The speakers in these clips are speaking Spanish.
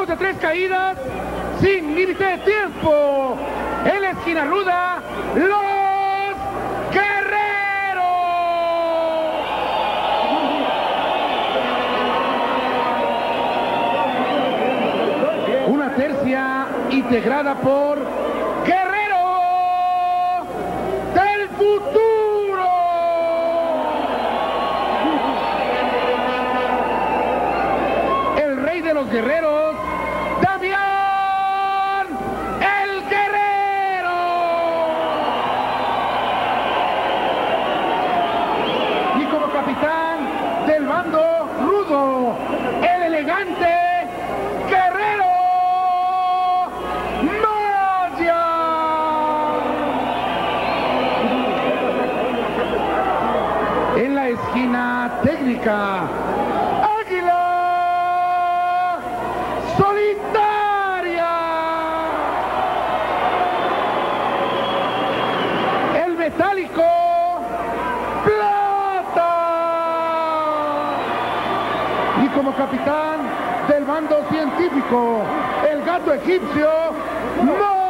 de 3 caídas, sin límite de tiempo. En la esquina ruda, los Guerreros. Una tercia integrada por Guerrero del Futuro. El rey de los guerreros, Damián el Guerrero. Y como capitán del bando rudo, el elegante Guerrero Maya. En la esquina técnica, Águila Solitaria. El metálico Plata. Y como capitán del bando científico, el gato egipcio Moku.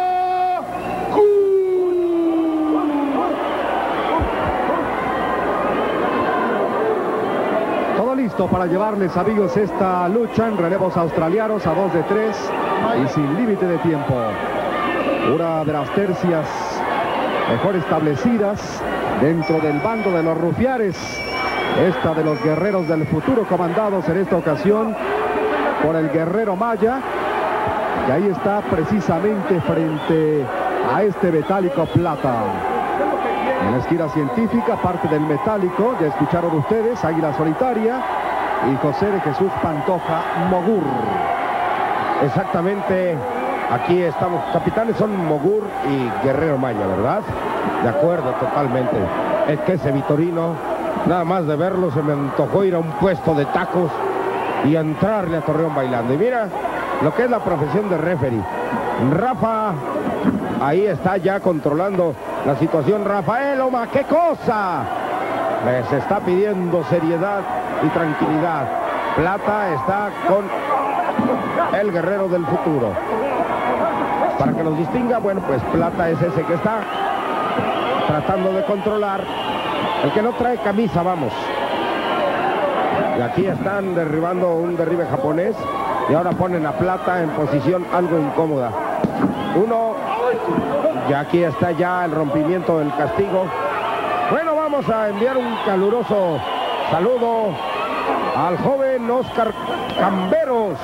Todo listo para llevarles, amigos, esta lucha en relevos australianos a 2 de 3 y sin límite de tiempo. Una de las tercias mejor establecidas dentro del bando de los rufianes. Esta de los Guerreros del Futuro, comandados en esta ocasión por el Guerrero Maya. Y ahí está precisamente frente a este metálico Plata. En la esquina científica, parte del metálico, ya escucharon ustedes, Águila Solitaria y José de Jesús Pantoja Mogur. Exactamente, aquí estamos. Capitanes son Mogur y Guerrero Maya, ¿verdad? De acuerdo, totalmente. Es que ese Vitorino, nada más de verlo, se me antojó ir a un puesto de tacos y entrarle a Torreón bailando. Y mira lo que es la profesión de referee. Rafa, ahí está ya controlando la situación. Rafael Oma, ¡qué cosa! Les está pidiendo seriedad y tranquilidad. Plata está con el Guerrero del Futuro. Para que los distinga, bueno, pues Plata es ese que está tratando de controlar. El que no trae camisa, vamos. Y aquí están derribando un derribe japonés. Y ahora ponen a Plata en posición algo incómoda. Uno. Y aquí está ya el rompimiento del castigo. Bueno, vamos a enviar un caluroso saludo al joven Oscar Camberos.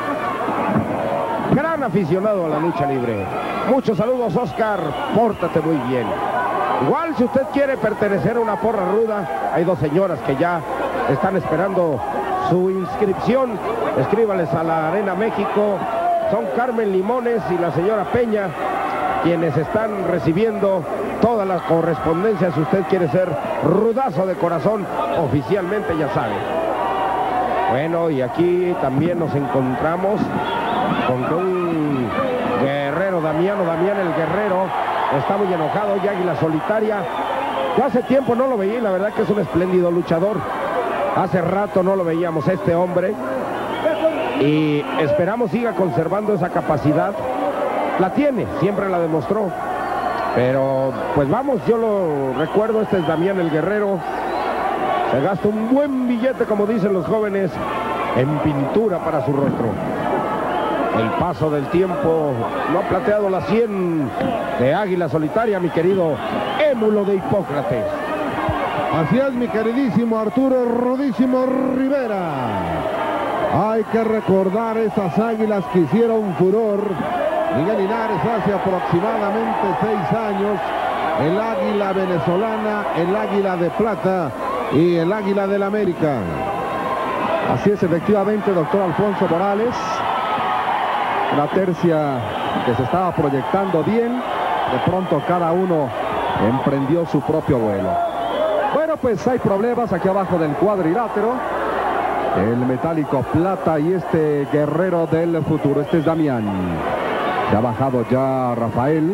Gran aficionado a la lucha libre. Muchos saludos, Oscar. Pórtate muy bien. Igual, si usted quiere pertenecer a una porra ruda, hay dos señoras que ya están esperando su inscripción. Escríbales a la Arena México. Son Carmen Limones y la señora Peña, quienes están recibiendo toda la correspondencia. Si usted quiere ser rudazo de corazón, oficialmente ya sabe. Bueno, y aquí también nos encontramos con un guerrero, Damián el Guerrero, está muy enojado. Y Águila Solitaria, yo hace tiempo no lo veía y la verdad que es un espléndido luchador. Hace rato no lo veíamos este hombre y esperamos siga conservando esa capacidad. La tiene, siempre la demostró. Pero pues vamos, yo lo recuerdo, este es Damián el Guerrero. Se gasta un buen billete, como dicen los jóvenes, en pintura para su rostro. El paso del tiempo no ha plateado la 100 de Águila Solitaria, mi querido émulo de Hipócrates. Así es, mi queridísimo Arturo Rudísimo Rivera. Hay que recordar esas águilas que hicieron furor. Miguel Linares hace aproximadamente 6 años. El águila venezolana, el águila de plata y el águila del América. Así es, efectivamente, doctor Alfonso Morales. Una tercia que se estaba proyectando bien. De pronto cada uno emprendió su propio vuelo. Bueno, pues hay problemas aquí abajo del cuadrilátero. El metálico Plata y este Guerrero del Futuro. Este es Damián. Se ha bajado ya Rafael.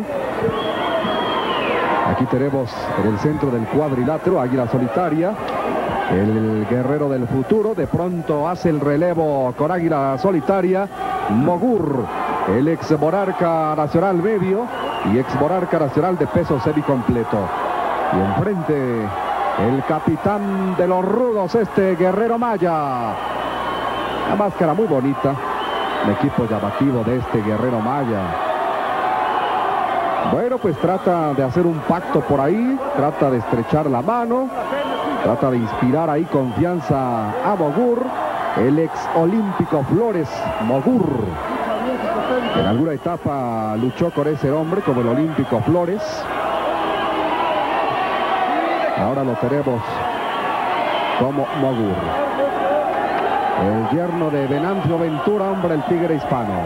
Aquí tenemos en el centro del cuadrilátero Águila Solitaria. El Guerrero del Futuro de pronto hace el relevo con Águila Solitaria. Mogur, el ex monarca nacional medio y ex monarca nacional de peso semicompleto. Y enfrente, el capitán de los rudos, Guerrero Maya. La máscara muy bonita, el equipo llamativo de Guerrero Maya. Bueno, pues trata de hacer un pacto por ahí, trata de estrechar la mano, trata de inspirar ahí confianza a Mogur, el ex olímpico Flores Mogur. En alguna etapa luchó con ese hombre como el olímpico Flores. Ahora lo tenemos como Mogur. El yerno de Venancio Ventura, hombre, el tigre hispano.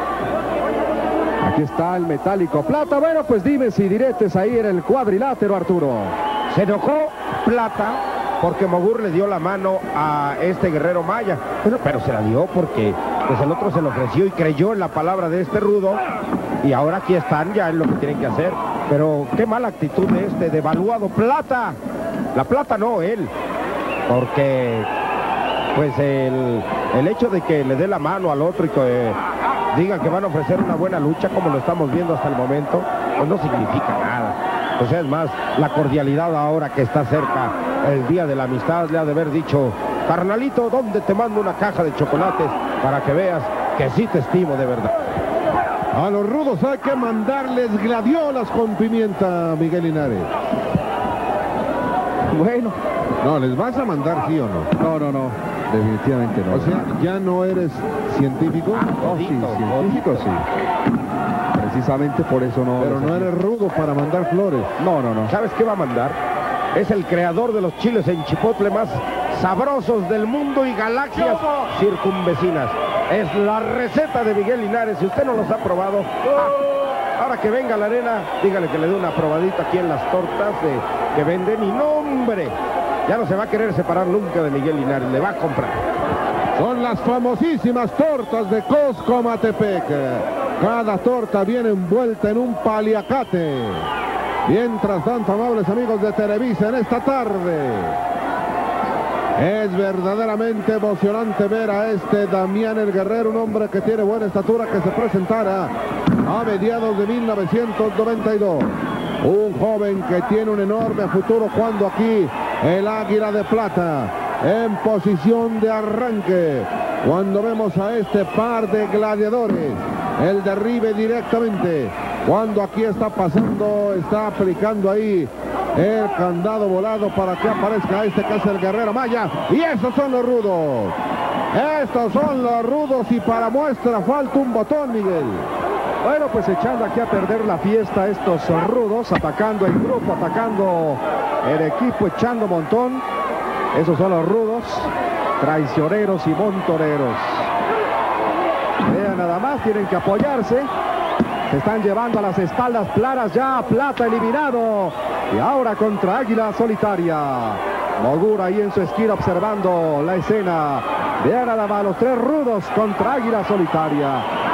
Aquí está el metálico Plata. Bueno, pues dime si diretes ahí en el cuadrilátero, Arturo. Se enojó Plata porque Mogur le dio la mano a Guerrero Maya. Bueno, pero se la dio porque pues el otro se lo ofreció y creyó en la palabra de rudo. Y ahora aquí están ya en lo que tienen que hacer. Pero qué mala actitud de devaluado Plata. La Plata no, él. Porque pues el hecho de que le dé la mano al otro y que digan que van a ofrecer una buena lucha como lo estamos viendo hasta el momento, pues no significa nada. O sea, es más, la cordialidad ahora que está cerca el día de la amistad, le ha de haber dicho: carnalito, ¿dónde te mando una caja de chocolates para que veas que sí te estimo de verdad? A los rudos hay que mandarles gladiolas con pimienta, Miguel Linares. Bueno. No, ¿les vas a mandar sí o no? No. Definitivamente no. O sea, ¿ya no eres científico? Oh, sí, científico sí. Precisamente por eso no. Pero no eres rudo para mandar flores. No. ¿Sabes qué va a mandar? Es el creador de los chiles en chipotle más sabrosos del mundo y galaxias circunvecinas. Es la receta de Miguel Linares. Si usted no los ha probado, ahora que venga a la arena, dígale que le dé una probadita aquí en las tortas que venden. Y no, hombre, ya no se va a querer separar nunca de Miguel Linares, le va a comprar. Son las famosísimas tortas de Costco Matepec. Cada torta viene envuelta en un paliacate. Mientras tanto, amables amigos de Televisa, en esta tarde es verdaderamente emocionante ver a Damián el Guerrero, un hombre que tiene buena estatura, que se presentara a mediados de 1992. Un joven que tiene un enorme futuro cuando aquí el Águila de Plata en posición de arranque. Cuando vemos a par de gladiadores, el derribe directamente. Cuando aquí está pasando, está aplicando ahí el candado volado para que aparezca que es el Guerrero Maya. Y esos son los rudos. Estos son los rudos y para muestra falta un botón, Miguel. Bueno, pues echando aquí a perder la fiesta estos rudos, atacando el grupo, atacando el equipo, echando montón. Esos son los rudos, traicioneros y montoneros. Vean nada más, tienen que apoyarse. Se están llevando a las espaldas planas ya. Plata eliminado. Y ahora contra Águila Solitaria. Mogur ahí en su esquina observando la escena. Vean nada más los tres rudos contra Águila Solitaria.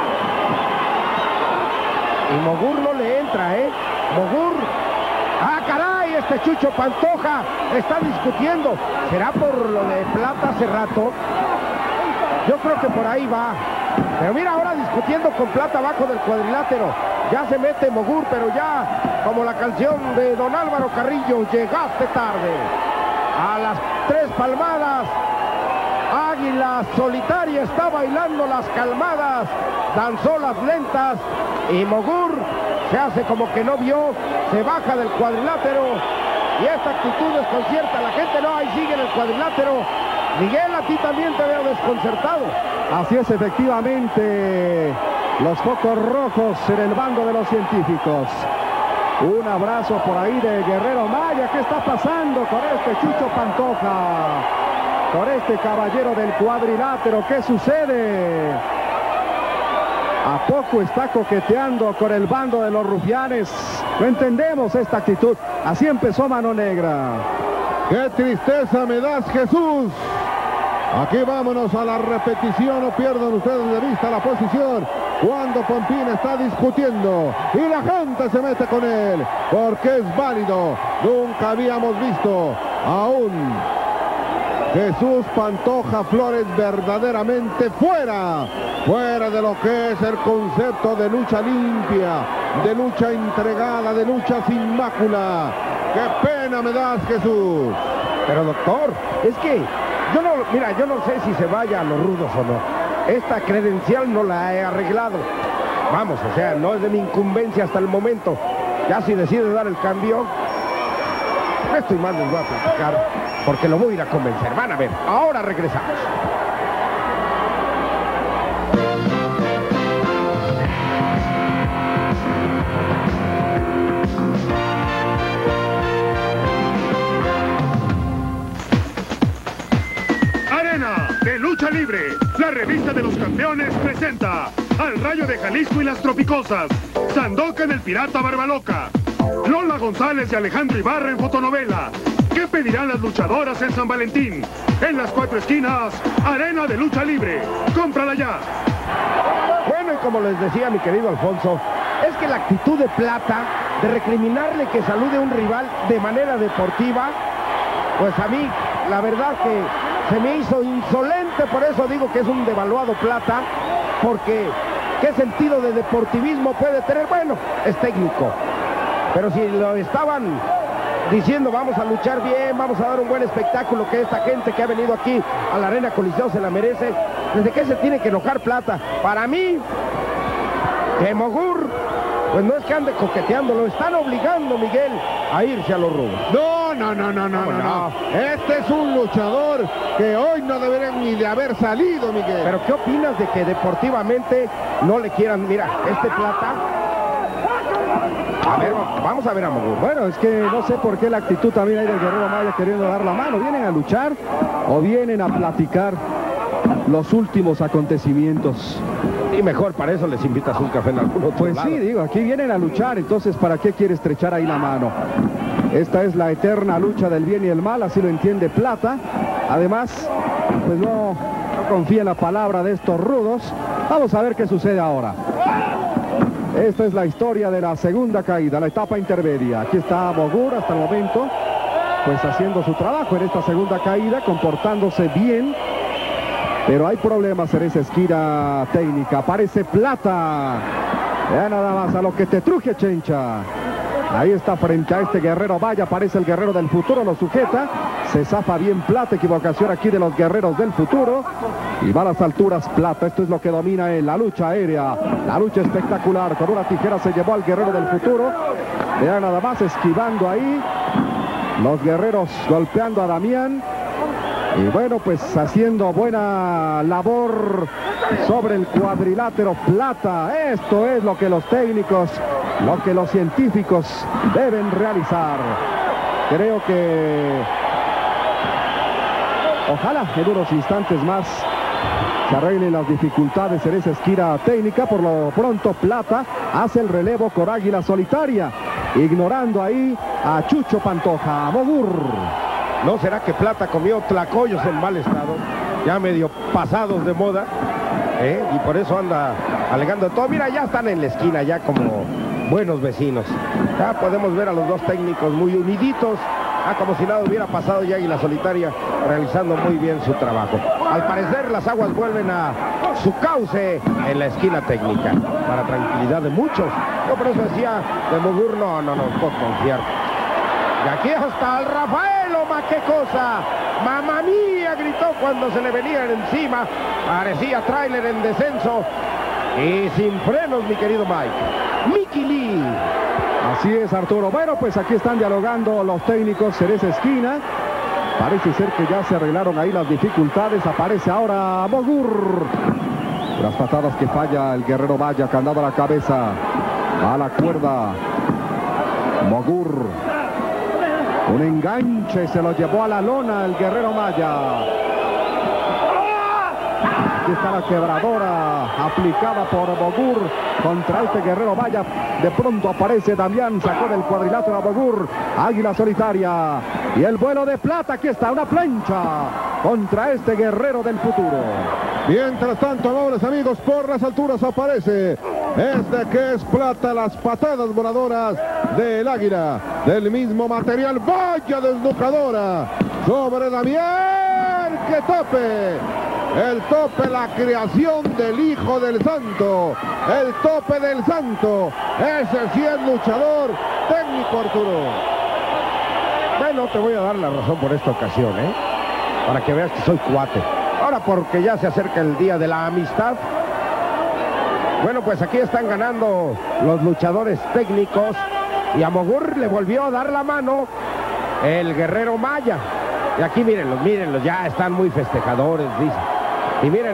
Y Mogur no le entra, Mogur. ¡Ah, caray! Chucho Pantoja está discutiendo. ¿Será por lo de Plata hace rato? Yo creo que por ahí va. Pero mira, ahora discutiendo con Plata abajo del cuadrilátero. Ya se mete Mogur, pero ya, como la canción de don Álvaro Carrillo, llegaste tarde. A las 3 palmadas, Águila Solitaria está bailando las calmadas, danzó las lentas, y Mogur se hace como que no vio, se baja del cuadrilátero, y esta actitud desconcierta a la gente. No, ahí sigue en el cuadrilátero. Miguel, a ti también te veo desconcertado. Así es, efectivamente, los focos rojos en el bando de los científicos. Un abrazo por ahí de Guerrero Maya. ¿Qué está pasando con Chucho Pantoja? Con caballero del cuadrilátero, ¿qué sucede? ¿A poco está coqueteando con el bando de los rufianes? No entendemos esta actitud. Así empezó Mano Negra. ¡Qué tristeza me das, Jesús! Aquí vámonos a la repetición, no pierdan ustedes de vista la posición cuando Pompín está discutiendo y la gente se mete con él porque es válido. Nunca habíamos visto a un Jesús Pantoja Flores verdaderamente fuera fuera de lo que es el concepto de lucha limpia, de lucha entregada, de lucha sin mácula. ¡Qué pena me das, Jesús! Pero doctor, es que yo no sé si se vaya a los rudos o no. Esta credencial no la he arreglado. Vamos, o sea, no es de mi incumbencia hasta el momento. Ya si decide dar el cambio, esto y más les voy a platicar, porque lo voy a ir a convencer. Van a ver, ahora regresamos. De Lucha Libre, la revista de los campeones presenta al Rayo de Jalisco y las Tropicosas, Sandokan el Pirata Barbaloca, Lola González y Alejandro Ibarra en fotonovela. ¿Qué pedirán las luchadoras en San Valentín? En las 4 esquinas, Arena de Lucha Libre. ¡Cómprala ya! Bueno, y como les decía mi querido Alfonso, es que la actitud de Plata de recriminarle que salude a un rival de manera deportiva, pues a mí, la verdad que se me hizo insolente, por eso digo que es un devaluado Plata, porque ¿qué sentido de deportivismo puede tener? Bueno, es técnico, pero si lo estaban diciendo vamos a luchar bien, vamos a dar un buen espectáculo, que esta gente que ha venido aquí a la Arena Coliseo se la merece, ¿desde qué se tiene que enojar Plata? Para mí, que Mogur, pues no es que ande coqueteando, lo están obligando, Miguel, a irse a los rudos. No. Este es un luchador que hoy no debería ni de haber salido, Miguel. Pero ¿qué opinas de que deportivamente no le quieran? Mira, este Plata... A ver, vamos a ver a Mogur. Bueno, es que no sé por qué la actitud también hay del Guerrero Maya queriendo dar la mano. ¿Vienen a luchar o vienen a platicar los últimos acontecimientos? Y mejor, para eso les invitas un café en algún otro Pues lado. sí, digo, aquí vienen a luchar, entonces ¿para qué quiere estrechar ahí la mano? Esta es la eterna lucha del bien y el mal, así lo entiende Plata. Además, pues no confía en la palabra de estos rudos. Vamos a ver qué sucede ahora. Esta es la historia de la segunda caída, la etapa intermedia. Aquí está Mogur hasta el momento, pues haciendo su trabajo en esta segunda caída, comportándose bien. Pero hay problemas en esa esquina técnica. Aparece Plata. Ya nada más a lo que te truje, Chencha. Ahí está frente a este Guerrero Maya. Aparece el Guerrero del Futuro, lo sujeta. Se zafa bien Plata. Equivocación aquí de los Guerreros del Futuro. Y va a las alturas Plata. Esto es lo que domina en la lucha aérea. La lucha espectacular. Con una tijera se llevó al Guerrero del Futuro. Ya nada más esquivando ahí. Los Guerreros golpeando a Damián. Y bueno, pues haciendo buena labor sobre el cuadrilátero Plata. Esto es lo que los técnicos, lo que los científicos deben realizar. Creo que ojalá en unos instantes más se arreglen las dificultades en esa esquina técnica. Por lo pronto Plata hace el relevo con Águila Solitaria, ignorando ahí a Chucho Pantoja. Mogur. ¿No será que Plata comió tlacoyos en mal estado? Ya medio pasados de moda, y por eso anda alegando todo. Mira, ya están en la esquina, ya como buenos vecinos. Ya podemos ver a los dos técnicos muy uniditos. Como si nada hubiera pasado, y Águila Solitaria realizando muy bien su trabajo. Al parecer las aguas vuelven a su cauce en la esquina técnica, para tranquilidad de muchos. Yo por eso decía de Mogur, no puedo confiar. Y aquí hasta el Rafael, ¡ma qué cosa! ¡Mamma mía! Gritó cuando se le venían encima. Parecía tráiler en descenso. Y sin frenos, mi querido Mike. Mickey Lee. Así es, Arturo. Bueno, pues aquí están dialogando los técnicos en esa esquina. Parece ser que ya se arreglaron ahí las dificultades. Aparece ahora Mogur. Las patadas que falla el Guerrero Maya, candado a la cabeza. A la cuerda. Mogur. Un enganche, se lo llevó a la lona el Guerrero Maya. Aquí está la quebradora aplicada por Mogur contra este Guerrero Maya. De pronto aparece Damián, sacó del cuadrilátero a Mogur. Águila Solitaria. Y el vuelo de Plata, aquí está una plancha contra este Guerrero del Futuro. Mientras tanto, amables amigos, por las alturas aparece este que es Plata, las patadas voladoras del Águila, del mismo material, vaya desnucadora sobre Damián, que tope. El tope, la creación del Hijo del Santo. El tope del Santo. Ese sí es luchador técnico, Arturo. Bueno, te voy a dar la razón por esta ocasión, para que veas que soy cuate. Ahora, porque ya se acerca el día de la amistad. Bueno, pues aquí están ganando los luchadores técnicos. Y a Mogur le volvió a dar la mano el Guerrero Maya. Y aquí mírenlos, ya están muy festejadores, dice. Y miren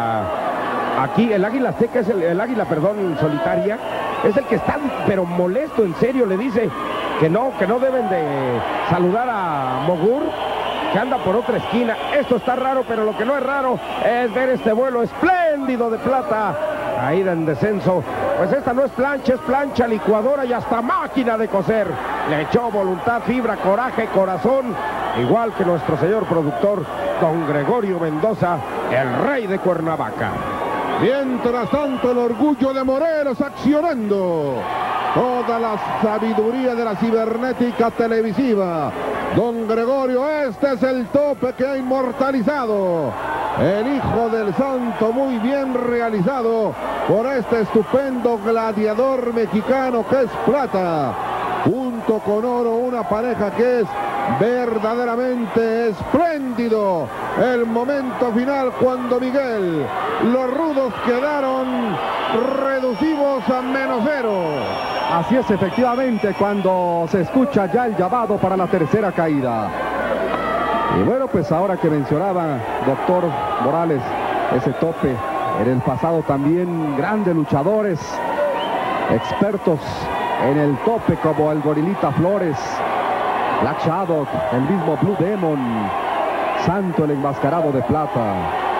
aquí el Águila Azteca, es el Águila, Solitaria, es el que está, pero molesto, en serio, le dice que no deben de saludar a Mogur, que anda por otra esquina. Esto está raro, pero lo que no es raro es ver este vuelo espléndido de plata, ahí en descenso. Pues esta no es plancha, licuadora y hasta máquina de coser. Le echó voluntad, fibra, coraje, corazón, igual que nuestro señor productor, don Gregorio Mendoza, el rey de Cuernavaca. Mientras tanto, el orgullo de Morelos accionando toda la sabiduría de la cibernética televisiva. Don Gregorio, este es el tope que ha inmortalizado el Hijo del Santo, muy bien realizado por este estupendo gladiador mexicano que es plata, junto con oro, una pareja que es verdaderamente espléndido. El momento final cuando Miguel, los rudos quedaron reducidos a -0. Así es, efectivamente, cuando se escucha ya el llamado para la tercera caída. Y bueno, pues ahora que mencionaba, doctor Morales, ese tope, en el pasado también grandes luchadores, expertos en el tope como el Gorilita Flores, Black Shadow, el mismo Blue Demon, Santo el enmascarado de plata.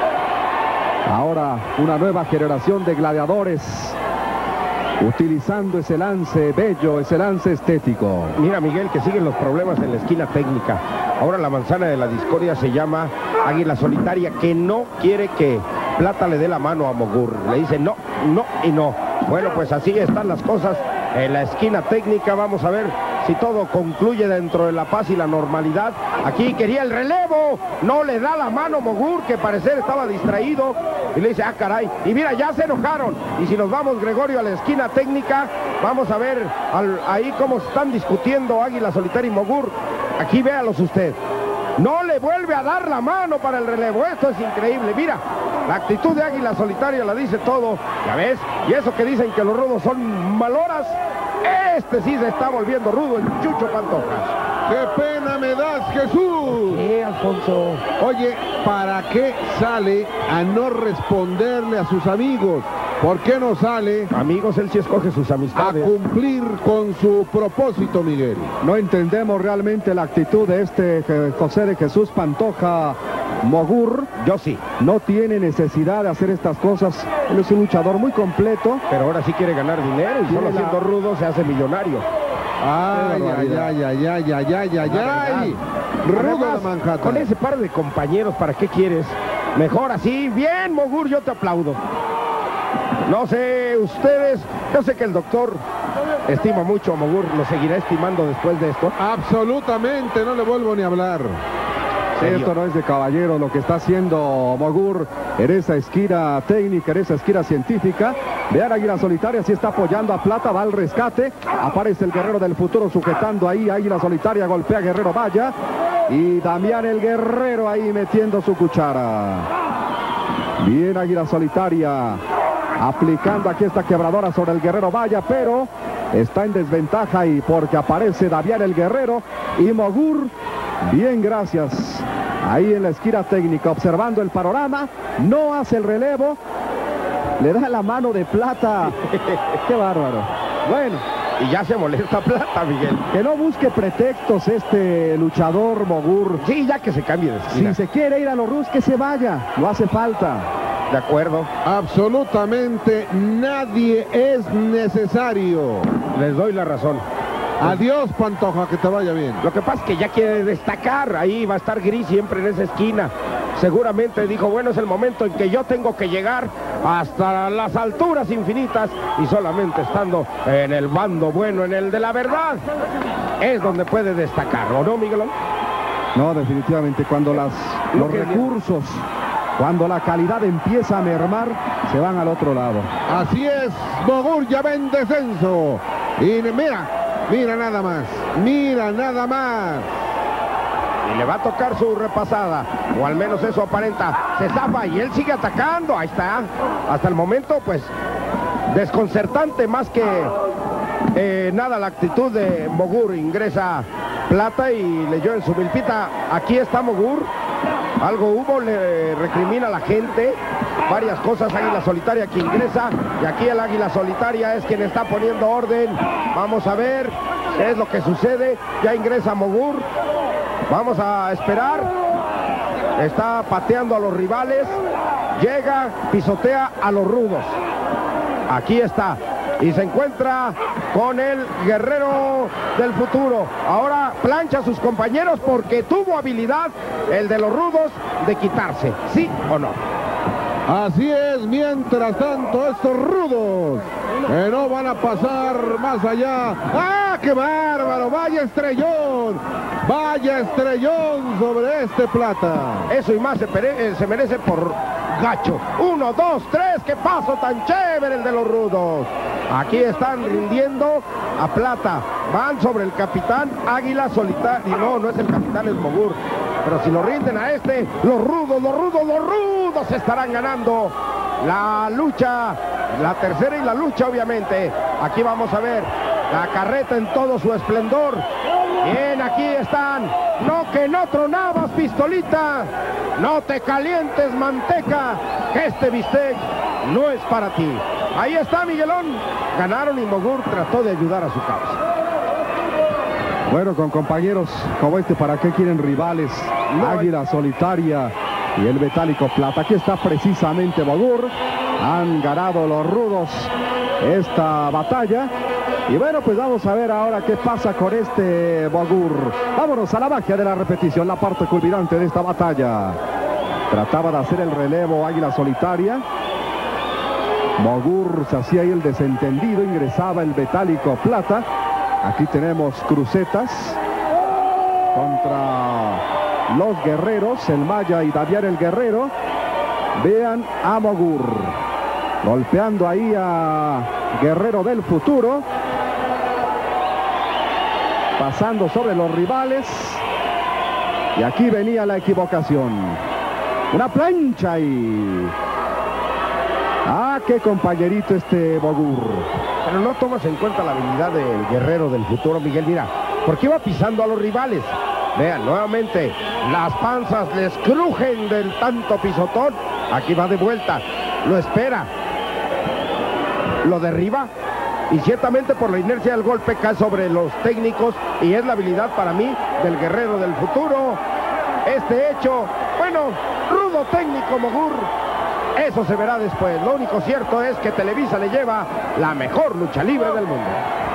Ahora una nueva generación de gladiadores utilizando ese lance bello, ese lance estético. Mira, Miguel, que siguen los problemas en la esquina técnica. Ahora la manzana de la discordia se llama Águila Solitaria, que no quiere que Plata le dé la mano a Mogur. Le dice no y no. Bueno, pues así están las cosas en la esquina técnica. Vamos a ver si todo concluye dentro de la paz y la normalidad. Aquí quería el relevo, no le da la mano Mogur, que parecer estaba distraído, y le dice, ah, caray, y mira, ya se enojaron. Y si nos vamos, Gregorio, a la esquina técnica, vamos a ver ahí cómo están discutiendo Águila Solitaria y Mogur. Aquí véalos usted. No le vuelve a dar la mano para el relevo. Esto es increíble. Mira, la actitud de Águila Solitaria la dice todo. ¿Ya ves? Y eso que dicen que los rudos son maloras, este sí se está volviendo rudo, el Chucho Pantojas. ¡Qué pena me das, Jesús! ¿Qué, Alfonso? Oye, ¿para qué sale a no responderle a sus amigos? ¿Por qué no sale? Amigos, él sí escoge sus amistades. A cumplir con su propósito, Miguel. No entendemos realmente la actitud de este José de Jesús Pantoja Mogur. Yo sí. No tiene necesidad de hacer estas cosas. Él es un luchador muy completo. Pero ahora sí quiere ganar dinero y solo siendo rudo se hace millonario. Ay, rudo de Manhattan. Con ese par de compañeros, ¿para qué quieres? Mejor así. Bien, Mogur, yo te aplaudo. No sé, ustedes, yo sé que el doctor estima mucho a Mogur, lo seguirá estimando después de esto. Absolutamente, no le vuelvo ni a hablar. Esto no es de caballero lo que está haciendo Mogur en esa esquina técnica, en esa esquina científica. Vean, Águila Solitaria sí está apoyando a Plata, va al rescate. Aparece el Guerrero del Futuro sujetando ahí. Águila Solitaria golpea a Guerrero Maya. Y Damián el Guerrero ahí metiendo su cuchara. Bien, Águila Solitaria aplicando aquí esta quebradora sobre el Guerrero Maya, pero está en desventaja y porque aparece Damián el Guerrero y Mogur. Bien, gracias. Ahí en la esquina técnica, observando el panorama, no hace el relevo, le da la mano de Plata. Qué bárbaro. Bueno, y ya se molesta Plata, Miguel. Que no busque pretextos este luchador Mogur. Sí, ya que se cambie de esquina. Si se quiere ir a los Rus, que se vaya, no hace falta. De acuerdo. Absolutamente nadie es necesario. Les doy la razón. Adiós, Pantoja, que te vaya bien. Lo que pasa es que ya quiere destacar, ahí va a estar Gris siempre en esa esquina. Seguramente dijo, bueno, es el momento en que yo tengo que llegar hasta las alturas infinitas y solamente estando en el bando bueno, en el de la verdad, es donde puede destacar, ¿o no, Miguelón? No, definitivamente, cuando los recursos Cuando la calidad empieza a mermar, se van al otro lado. Así es, Mogur ya va en descenso. Y mira nada más, mira nada más. Y le va a tocar su repasada, o al menos eso aparenta. Se zafa y él sigue atacando, ahí está. Hasta el momento, pues, desconcertante más que nada la actitud de Mogur. Ingresa Plata y leyó en su milpita, aquí está Mogur. Algo hubo, le recrimina a la gente varias cosas. Águila Solitaria que ingresa, y aquí el Águila Solitaria es quien está poniendo orden. Vamos a ver qué es lo que sucede. Ya ingresa Mogur, vamos a esperar. Está pateando a los rivales, llega, pisotea a los rudos. Aquí está, y se encuentra con el guerrero del futuro. Ahora plancha a sus compañeros porque tuvo habilidad el de los rudos de quitarse, ¿sí o no? Así es, mientras tanto estos rudos que no van a pasar más allá. ¡Ah, qué bárbaro! ¡Vaya estrellón! ¡Vaya estrellón sobre este Plata! Eso y más se merece por gacho. 1, 2, 3, qué paso tan chévere el de los rudos. Aquí están rindiendo a Plata. Van sobre el capitán Águila Solitaria. No es el capitán, es Mogur. Pero si lo rinden a este, los rudos estarán ganando la lucha, la tercera y la lucha, obviamente. Aquí vamos a ver la carreta en todo su esplendor. Bien, aquí están. No, que no tronabas, pistolita. No te calientes, manteca, que este bistec no es para ti. Ahí está, Miguelón. Ganaron y Mogur trató de ayudar a su causa. Bueno, con compañeros como este, ¿para qué quieren rivales? Águila Solitaria y el metálico Plata. Aquí está precisamente Mogur. Han ganado los rudos esta batalla. Y bueno, pues vamos a ver ahora qué pasa con este Mogur. Vámonos a la magia de la repetición, la parte culminante de esta batalla. Trataba de hacer el relevo Águila Solitaria. Mogur se hacía ahí el desentendido, ingresaba el metálico Plata. Aquí tenemos crucetas contra los guerreros, el Maya y Daviar el Guerrero. Vean a Mogur golpeando ahí a Guerrero del Futuro, pasando sobre los rivales. Y aquí venía la equivocación. Una plancha y... ¡ah, qué compañerito este Mogur! Pero no tomas en cuenta la habilidad del Guerrero del Futuro, Miguel. Mira, porque iba pisando a los rivales. Vean, nuevamente, las panzas les crujen del tanto pisotón. Aquí va de vuelta, lo espera, lo derriba. Y ciertamente por la inercia del golpe cae sobre los técnicos. Y es la habilidad para mí del Guerrero del Futuro. Este hecho, bueno, rudo técnico Mogur. Eso se verá después. Lo único cierto es que Televisa le lleva la mejor lucha libre del mundo.